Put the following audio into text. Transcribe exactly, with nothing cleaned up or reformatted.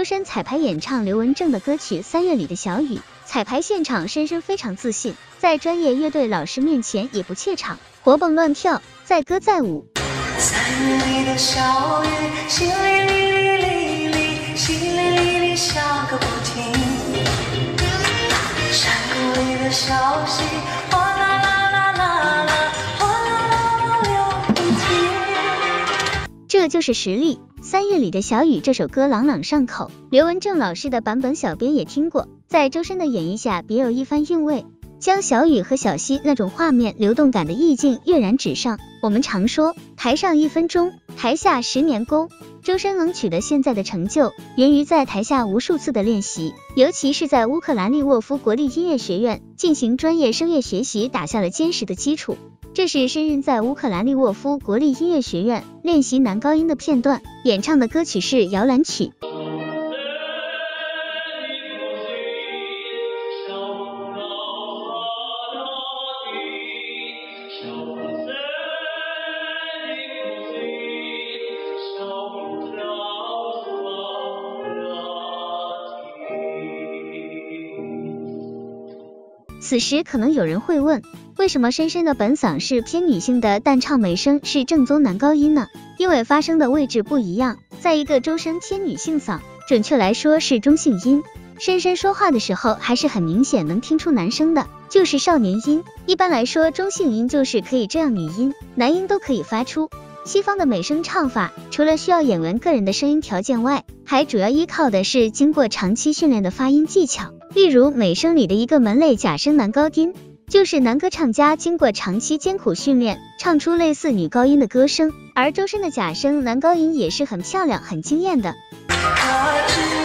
周深彩排演唱刘文正的歌曲《三月里的小雨》，彩排现场深深非常自信，在专业乐队老师面前也不怯场，活蹦乱跳，载歌载舞。 三月里的小雨，淅沥沥沥沥沥，淅沥沥沥下个不停。山谷里的小溪，哗啦啦啦啦啦，哗啦啦啦流不停。 这就是实力。三月里的小雨这首歌朗朗上口，刘文正老师的版本小编也听过，在周深的演绎下别有一番韵味，将小雨和小溪那种画面流动感的意境跃然纸上。我们常说台上一分钟，台下十年功，周深能取得现在的成就，源于在台下无数次的练习，尤其是在乌克兰利沃夫国立音乐学院进行专业声乐学习打下了坚实的基础。这是深深在乌克兰利沃夫国立音乐学院练习男高音的片段，演唱的歌曲是摇篮曲。此时可能有人会问，为什么深深的本嗓是偏女性的，但唱美声是正宗男高音呢？因为发声的位置不一样，在一个周深偏女性嗓，准确来说是中性音。深深说话的时候还是很明显能听出男生的，就是少年音。一般来说中性音就是可以这样，女音、男音都可以发出。西方的美声唱法，除了需要演员个人的声音条件外，还主要依靠的是经过长期训练的发音技巧。例如美声里的一个门类假声男高音，就是男歌唱家经过长期艰苦训练，唱出类似女高音的歌声。而周深的假声男高音也是很漂亮、很惊艳的。 我知